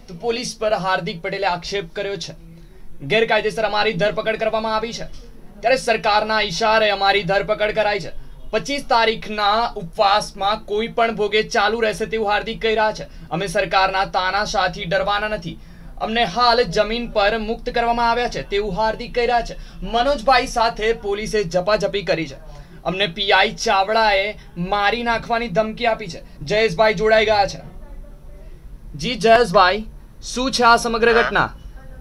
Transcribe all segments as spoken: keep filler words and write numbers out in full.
તો પોલીસ પર હાર્દિક પટેલે આક્ષેપ કર્યો છે ગેરકાયદેસર અમારી ધરપકડ કરવામાં આવી છે ત્યારે સરકારના ઈશારે અમારી ધરપકડ કરાઈ છે। પચીસ તારીખના ઉપવાસમાં કોઈ પણ ભોગે ચાલુ રહેશે તેવું હાર્દિક કહી રહ્યા છે। અમે સરકારના તાનાશાહથી ડરવાના નથી, અમને હાલ જમીન પર મુક્ત કરવામાં આવ્યા છે તેવું હાર્દિક કહી રહ્યા છે। મનોજભાઈ સાથે પોલીસે ઝપાઝપી કરી છે, અમને પીઆઈ ચાવડાએ મારી નાખવાની ધમકી આપી છે। જયેશભાઈ જોડાઈ ગયા છે। જી જયેશભાઈ, શું છે આ સમગ્ર ઘટના?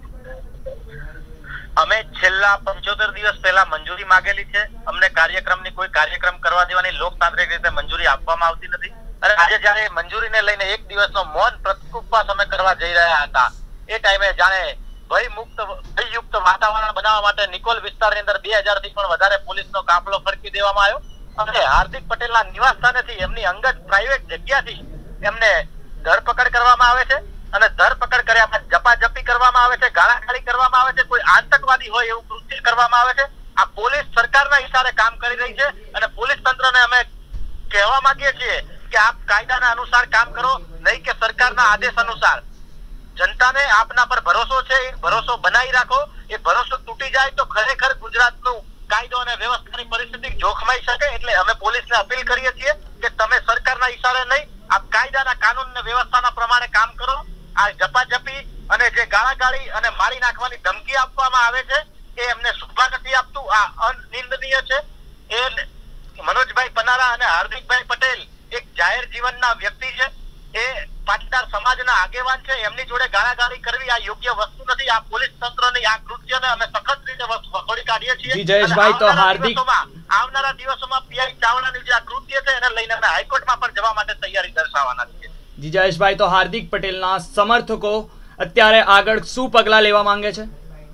અમે છેલ્લા પંચોતેર દિવસ પહેલા મંજૂરી માંગેલી છે। અમને કાર્યક્રમની કોઈ કાર્યક્રમ કરવા દેવાની લોકતાંત્રિક રીતે મંજૂરી આપવામાં આવતી નથી અને આજે જ્યારે મંજૂરીને લઈને એક દિવસનો મૌન પ્રતિકૂપવાસ અમે કરવા જઈ રહ્યા હતા એ ટાઈમે જાણે ભય મુક્ત ભયયુક્ત વાતાવરણ બનાવવા માટે નિકોલ વિસ્તારની અંદર બે હજાર થી પણ વધારે પોલીસનો કાફલો ફરકી દેવામાં આવ્યો અને હાર્દિક પટેલના નિવાસ સ્થાનેથી એમની અંગત પ્રાઇવેટ જગ્યાથી એમને ધરપકડ કરવામાં આવે છે અને ધરપકડ કર્યા બાદ ઝપાઝપી કરવામાં આવે છે, ગાળાગાળી કરવામાં આવે છે, કોઈ આતંકવાદી હોય એવું કૃત્ય કરવામાં આવે છે। આ પોલીસ સરકારના ઈશારે કામ કરી રહી છે અને પોલીસ તંત્રને અમે કહેવા માંગીએ છીએ કે આપ કાયદાના અનુસાર કામ કરો, નહીં કે સરકારના આદેશ અનુસાર। જનતાને આપના પર ભરોસો છે, એ ભરોસો બનાવી રાખો। એ ભરોસો તૂટી જાય તો ખરેખર ગુજરાતનું કાયદો અને વ્યવસ્થાની પરિસ્થિતિ જોખમાઈ શકે। એટલે અમે પોલીસને અપીલ કરીએ છીએ કે તમે સરકારના ઈશારે નહીં, આપ કાયદાના કાનૂન અને વ્યવસ્થાના પ્રમાણે કામ કરો। આ ઝપાઝપી અને જે ગાળાગાળી અને મારી નાખવાની ધમકી આપવામાં આવે છે એ અમને શોભા નથી આપતું, આ અનિંદનીય છે। એ મનોજભાઈ પનારા અને હાર્દિકભાઈ પટેલ એક જાહેર જીવનના વ્યક્તિ છે, એ પાટીદાર સમાજના આગેવાન છે, એમની જોડે ગાળાગાળી કરવી આ યોગ્ય વસ્તુ નથી। આ પોલીસ તંત્રની આ કૃત્યને અમે સખત રીતે વખોડી કાઢીએ છીએ। જી જયેશભાઈ, તો હાર્દિક આવનારા દિવસોમાં પીઆઈ ચાવડાની જે આ કૃત્ય છે એને લઈને અમે હાઈકોર્ટમાં પણ જવા માટે તૈયારી દર્શાવવાના છીએ। જી જયેશભાઈ, તો હાર્દિક પટેલના સમર્થકો અત્યારે આગળ શું પગલા લેવા માંગે છે?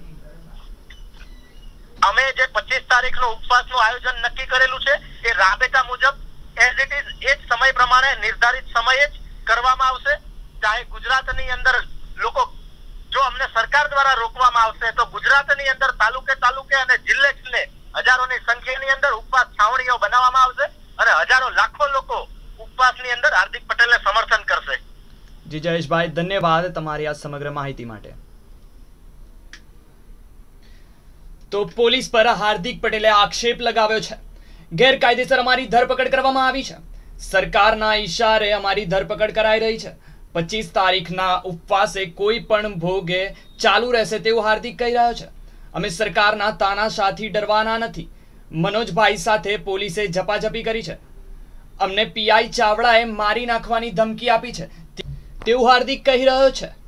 અમે જે પચીસ તારીખનો ઉપવાસનું આયોજન નક્કી કરેલું છે એ રાબેતા મુજબ એઝ ઇટ ઇઝ એ જ સમય પ્રમાણે નિર્ધારિત સમયે જ કરવામાં આવશે। ચાહે ગુજરાતની અંદર લોકો જો અમને સરકાર દ્વારા રોકવામાં આવશે તો ગુજરાતની અંદર તાલુકે તાલુકે અને જિલ્લે જિલ્લે હજારોની સંખ્યાની અંદર ઉપવાસ છાવણીઓ બનાવવામાં આવશે અને હજારો લાખો લોકો ઉપવાસની અંદર હાર્દિક પટેલને સમર્થન કરશે। જી જયેશભાઈ, ધન્યવાદ તમારી આ સમગ્ર માહિતી માટે। તો પોલીસ પર હાર્દિક પટેલે આક્ષેપ લગાવ્યો છે ગેરકાયદેસર અમારી ધરપકડ કરવામાં આવી છે, સરકારના ઈશારે અમારી ધરપકડ કરાઈ રહી છે। પચીસ તારીખના ઉપવાસે કોઈ પણ ભોગે ચાલુ રહેશે તેવું હાર્દિક કહી રહ્યો છે। અમે સરકારના તાનાશાહથી ડરવાના નથી। મનોજભાઈ સાથે પોલીસે ઝપાઝપી કરી છે, અમને પીઆઈ ચાવડાએ મારી નાખવાની ધમકી આપી છે તેવું હાર્દિક કહી રહ્યો છે।